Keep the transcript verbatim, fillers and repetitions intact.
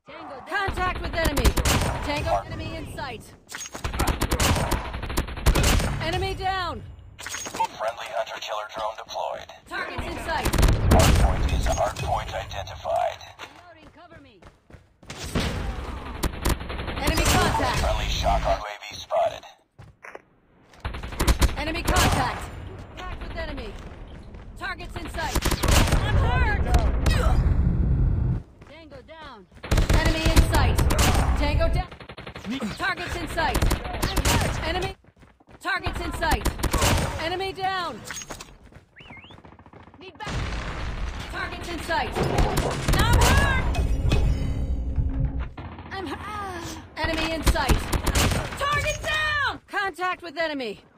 Tango down. Contact with enemy. Tango enemy in sight. Enemy down. Friendly hunter-killer drone deployed. Targets in sight. Hardpoint is hardpoint identified. Reloading, cover me. Enemy contact. Friendly shock on U A V spotted. Enemy contact. Contact with enemy. Targets in sight. I'm hurt. Tango down. Enemy in sight. Tango down. Targets in sight. I'm hurt. Enemy. Targets in sight. Enemy down. Need back. Targets in sight. I'm hurt. I'm hurt. Enemy in sight. Target down. Contact with enemy.